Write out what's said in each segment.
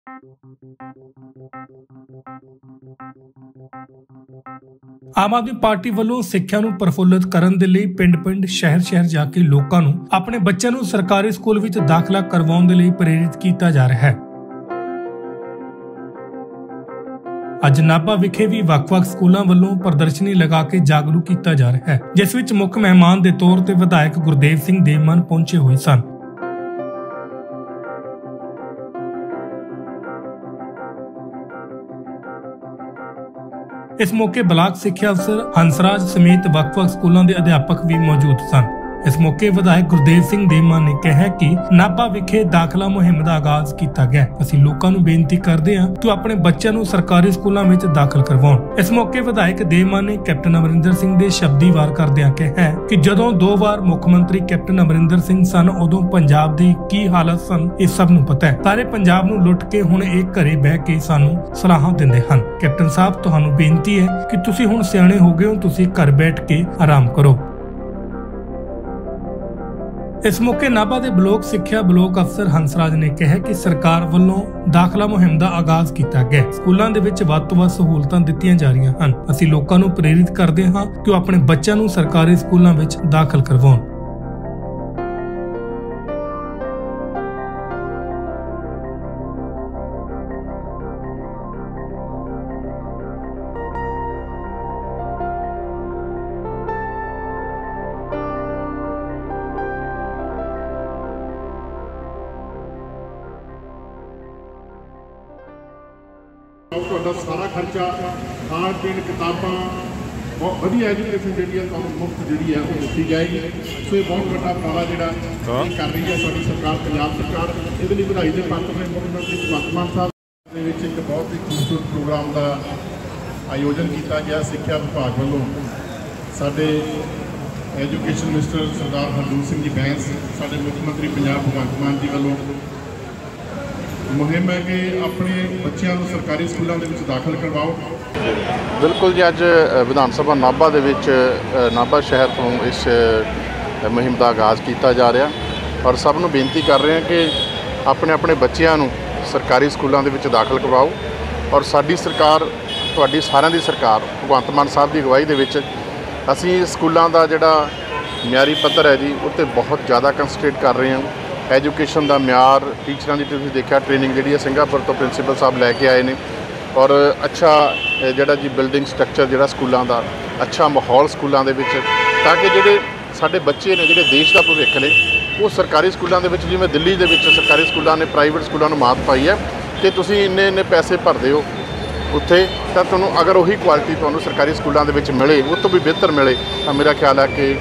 आम आदमी पार्टी ਵੱਲੋਂ ਸਿੱਖਿਆ ਨੂੰ ਪ੍ਰਫੁੱਲਿਤ ਕਰਨ ਦੇ ਲਈ ਪਿੰਡ-ਪਿੰਡ ਸ਼ਹਿਰ-ਸ਼ਹਿਰ ਜਾ ਕੇ ਲੋਕਾਂ ਨੂੰ ਆਪਣੇ ਬੱਚਿਆਂ ਨੂੰ ਸਰਕਾਰੀ ਸਕੂਲ ਵਿੱਚ ਦਾਖਲਾ ਕਰਵਾਉਣ ਦੇ ਲਈ ਪ੍ਰੇਰਿਤ ਕੀਤਾ ਜਾ ਰਿਹਾ ਹੈ। ਅੱਜ ਨਾਭਾ ਵਿਖੇ ਵੀ ਵੱਖ-ਵੱਖ ਸਕੂਲਾਂ ਵੱਲੋਂ ਪ੍ਰਦਰਸ਼ਨੀ ਲਗਾ ਕੇ ਜਾਗਰੂਕ ਕੀਤਾ ਜਾ ਰਿਹਾ ਹੈ, ਜਿਸ ਵਿੱਚ ਮੁੱਖ ਮਹਿਮਾਨ ਦੇ ਤੌਰ ਤੇ ਵਿਧਾਇਕ ਗੁਰਦੇਵ ਸਿੰਘ ਦੇਵਮਨ ਪਹੁੰਚੇ ਹੋਏ ਸਨ। इस मौके ब्लाक सिक्ख्या अफसर हंसराज समेत ਵੱਖ-ਵੱਖ स्कूलों के अध्यापक भी मौजूद सन। इस मौके विधायक गुरदेव सिंह देवमन ने कहा कि नाभा विखे दाखला मुहिम का आगाज किया गया। असीं लोकां नूं बेनती करदे हां कि अपने बच्चों नूं सरकारी स्कूलों में दाखिल करवाउण। इस मौके विधायक देवमन ने कैप्टन अमरिंदर सिंह दे शब्दी वार करदिआं कहा कि जदों 2 वार मुख मंत्री कैप्टन अमरिंदर सिंह सन उदों पंजाब दी की हालत सन इस सब नूं पता है। सारे पंजाब नूं लुट के हुण एक घरे बह के सानूं सलाहां दिंदे हन। कैप्टन साहब तुहानूं बेनती है कि तुसीं हुण सियाणे हो गए हो, तुसीं घर बैठ के आराम करो। इस मौके नाभा के ब्लॉक सिक्ख्या ब्लॉक अफसर हंसराज ने कहा कि सरकार वालों दाखला मुहिम का आगाज किया गया। स्कूलों के विच वध तों वध सहूलतां दित्तियां जा रहीआं हन। असीं लोकां नूं प्रेरित करदे हां कि ओह अपने बच्चों नूं सरकारी स्कूलों विच दाखिल करवाउण। ਤੁਹਾਡਾ ਸਾਰਾ ਖਰਚਾ ਖਾਣ ਪੀਣ ਕਿਤਾਬਾਂ ਬਹੁਤ ਵਧੀਆ ਐਜੂਕੇਸ਼ਨ ਜਿਹੜੀ ਹੈ ਤੁਹਾਨੂੰ ਮੁਫਤ ਜਿਹੜੀ ਹੈ ਉਹ ਦਿੱਤੀ ਜਾਏਗੀ। ਸੋ ਇਹ ਬਹੁਤ ਵੱਡਾ ਉਪਰਾਲਾ ਜਿਹੜਾ ਇਹ ਕਰ ਰਹੀ ਹੈ ਸਾਡੀ ਸਰਕਾਰ, ਪੰਜਾਬ ਸਰਕਾਰ। ਇਹਦੇ ਲਈ ਵਧਾਈ ਦੇ ਪਾਤਰ ਨੇ ਮੁੱਖ ਮੰਤਰੀ ਭਗਵੰਤ ਮਾਨ ਸਾਹਿਬ ਦੇ ਵਿੱਚ ਇੱਕ ਬਹੁਤ ਹੀ ਖੂਬਸੂਰਤ ਪ੍ਰੋਗਰਾਮ ਦਾ ਆਯੋਜਨ ਕੀਤਾ ਗਿਆ ਸਿੱਖਿਆ ਵਿਭਾਗ ਵੱਲੋਂ। ਸਾਡੇ ਐਜੂਕੇਸ਼ਨ ਮਿਨਿਸਟਰ ਸਰਦਾਰ ਹਰਜੋਤ ਸਿੰਘ ਜੀ ਬੈਂਸ, ਸਾਡੇ ਮੁੱਖ ਮੰਤਰੀ ਪੰਜਾਬ ਭਗਵੰਤ ਮਾਨ ਜੀ ਵੱਲੋਂ मुहिम है कि अपने बच्चों को सरकारी स्कूलों के दाखिल करवाओ। बिल्कुल जी, अज विधान सभा नाभा दे विच नाभा शहर तो इस मुहिम का आगाज़ किया जा रहा और सब नूं बेनती कर रहे हैं कि अपने अपने बच्चों को सरकारी स्कूलों के दाखिल करवाओ। और साडी सरकार, तुहाडी सारिਆਂ दी सरकार भगवंत मान साहब की अगवाई दे विच असीं स्कूलों का जिहड़ा मियारी पद्धर है जी उत्ते बहुत ज़्यादा कंसनट्रेट कर रहे हैं। एजुकेशन का म्यार, टीचर की तुसीं देखा ट्रेनिंग जी है सिंगापुर तो प्रिंसीपल साहब लैके आए हैं और अच्छा जोड़ा जी बिल्डिंग स्ट्रक्चर जोड़ा स्कूलों का अच्छा माहौल स्कूलों के ताकि जोड़े साडे बच्चे ने जोड़े देश का भविख ने वो सरकारी स्कूलों के जिवें दिल्ली के सरकारी स्कूलों ने प्राइवेट स्कूलों में मात पाई है कि तुसीं इन्ने इन्ने पैसे भरदे हो उत्थे तो तुहानूं अगर वही क्वालिटी तुहानूं सरकारी स्कूलों के मिले उस तो भी बेहतर मिले तो मेरा ख्याल है कि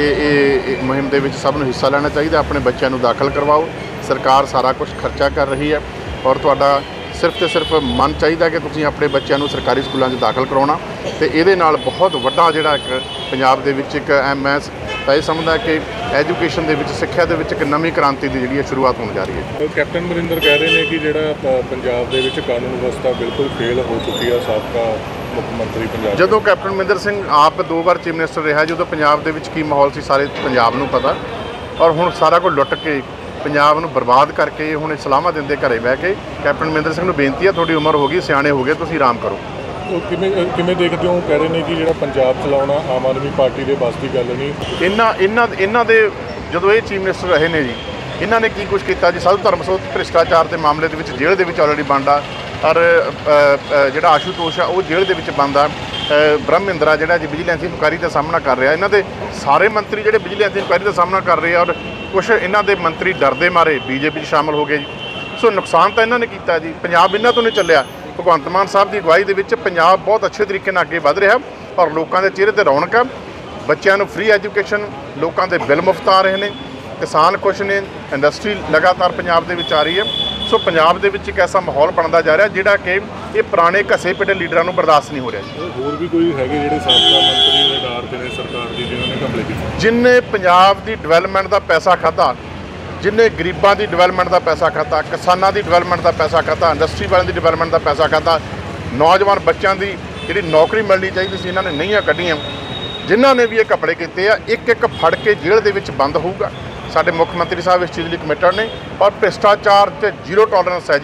ये मुहिम के सब नूं हिस्सा लेना चाहिए। अपने बच्चों को दाखिल करवाओ। सरकार सारा कुछ खर्चा कर रही है और तुहाडा सिर्फ तो सिर्फ मन चाहिए कि तुसीं अपने बच्चों को सरकारी स्कूलों दाखिल करवाउणा ते इहदे नाल बहुत वड्डा जिहड़ा एक पंजाब दे विच एक मैं ये समझदा कि एजुकेशन के सिक्ख्या के एक नवीं क्रांति की जी शुरुआत होने जा रही है। कैप्टन अमरिंदर कह रहे हैं कि जो पंजाब के कानून व्यवस्था बिल्कुल फेल हो चुकी है। साबका मुख्य मंत्री पंजाब जो कैप्टन अमरिंदर सिंह आप 2 बार चीफ मिनिस्टर रहा जो पंजाब के की माहौल से सारे पंजाब नूं पता और हुण सारा कुछ लुट के पंजाब नूं बर्बाद करके हुण सलाहां दिंदे घरे बह के कैप्टन अमरिंदर सिंह नूं बेनती है थोड़ी उम्र हो गई, सियाणे हो गए, तुसीं आराम करो। किवें देखते हो? कह रहे हैं कि जो पंजाब चलाउणा आम आदमी पार्टी के बस की गल नहीं। इन्हां दे जदों ये चीफ मिनिस्टर रहे ने जी इन्हां ने की कुछ किया जी। साधु धर्म सोत भ्रिष्टाचार के मामले के जेल के ऑलरेडी बंद आ और जोड़ा आशुतोष आ वो जेल के बंद आ। ब्रह्मिंदरा जोड़ा जी विजिलेंस इंक्वायरी का सामना कर रहा। इन्हां दे सारे मंत्री जोड़े विजिलेंस इंक्वायरी का सामना कर रहे हैं और कुछ इन्हां दे मंत्री डरदे मारे बीजेपी शामिल हो गए जी। सो नुकसान तो इन्हां ने किया जी। पंजाब इन्हां तो नहीं चलिया। भगवंत मान साहब की अगवाई के पंजाब बहुत अच्छे तरीके अगे वध रहा और लोगों के चेहरे पर रौनक है। बच्चों को फ्री एजुकेशन, लोगों के बिल मुफ्त आ रहे हैं, किसान खुश ने, इंडस्ट्री लगातार पंजाब के आ रही है। सो पंजाब के एक ऐसा माहौल बनता जा रहा जिहड़ा कि ये पुराने घसे पिटे लीडरों को बर्दाश्त नहीं हो रहा। होर भी कोई है जिहड़े साबका मंत्री रिटायर ने सरकार की जिन्होंने घपले कीते, जिन्हें पंजाब की डिवेलपमेंट का पैसा खाता, जिन्हें गरीबों की डिवेलपमेंट का पैसा खाता, किसानों की डिवेलपमेंट का पैसा खाता, इंडस्ट्री वालों की डिवेलपमेंट का पैसा खाता, नौजवान बच्चों की जी नौकरी मिलनी चाहिए सी इन्होंने नहीं कढ़ियां। जिन्होंने भी ये कपड़े किए एक एक फड़ के जेल के बंद होगा। साडे मुख्य मंत्री साहब इस चीज़ लिए कमिटेड ने और भ्रिष्टाचार से जीरो टॉलरेंस है जी।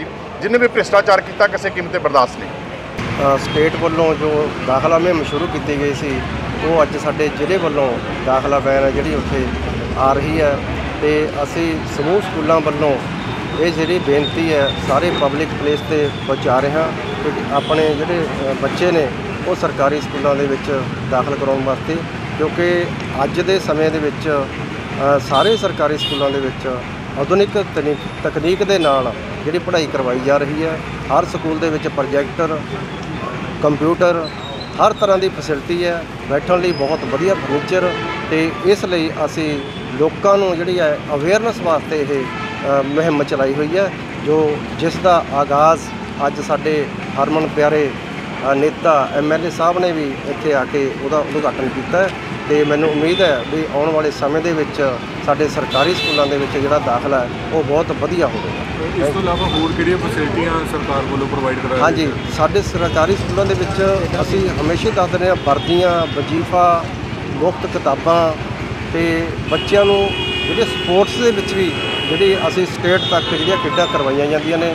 जिन्हें भी भ्रिष्टाचार किया किसी कीमत बर्दाश्त नहीं। स्टेट वालों जो दाखला मुहिम शुरू की गई सी वो अज साडे जिले वालों दाखला वैन है जी उत्थे आ रही है तो असी समूह स्कूलों वालों ये जी बेनती है सारे पब्लिक प्लेस से पहुँचा रहे हैं कि अपने जोड़े बच्चे ने वो सरकारी स्कूलों के दाखल कराने वास्ते, क्योंकि अज के समय के सारे सरकारी स्कूलों के आधुनिक तकनीक के नाल जिहड़ी पढ़ाई करवाई जा रही है। हर स्कूल के विच प्रोजैक्टर कंप्यूटर हर तरह की फैसिलिटी है, बैठने लिए बहुत वधिया फर्नीचर, तो इसलिए असी लोगों को जिहड़ी है अवेयरनेस वास्ते ये मुहिम चलाई हुई है, जो जिसका आगाज़ अज साडे हरमन प्यारे नेता MLA साहब ने भी इत्थे आके उहदा उद्घाटन किया है। तो मैनूं उम्मीद है भी आने वाले समय दे विच साडे सरकारी स्कूलों के विच जिहड़ा दाखला है वो बहुत वधिया होवेगा। इस तो इलावा होर किहड़ियां फैसिलिटियां सरकार वालों प्रोवाइड करा? हाँ जी, साडे सरकारी स्कूलों के विच असीं हमेशा दसदे हां वर्दियां, वजीफा, मुफ्त किताबां ते बच्चों नूं जिहड़े स्पोर्ट्स दे विच भी जिहड़ी असीं स्टेट तक जिहड़ियां खेडां करवाईयां जांदियां ने।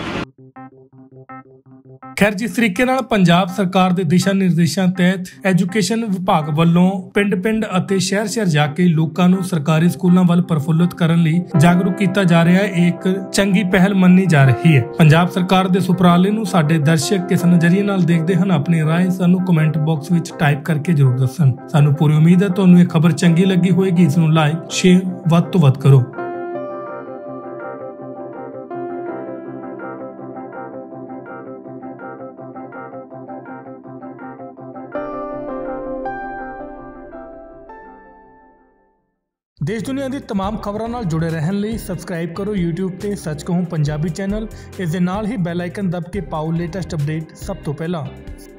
खैर, जिस तरीके नाल पंजाब सरकार के दिशा निर्देशों तहत एजुकेशन विभाग वालों पिंड अते शहर जाके लोगों को सरकारी स्कूलों वाल प्रफुल्लित करने लई जागरूक किया जा रहा है, एक चंगी पहल मन्नी जा रही है। पंजाब सरकार के सुपराले नूं साडे दर्शक किस नजरिए नाल देखते हैं, अपनी राय सानू कमेंट बॉक्स विच टाइप करके जरूर दस्सण। सानू पूरी उम्मीद है तुहानू ये खबर चंगी लगी होएगी। इसनूं लाइक शेयर वध तों वध करो। देश दुनिया की तमाम खबरों नाल जुड़े रहने लिए सबसक्राइब करो YouTube ते सच कहूं पंजाबी चैनल। इस दे नाल ही बैल आइकन दब के पाओ लेटेस्ट अपडेट सब तो पहला।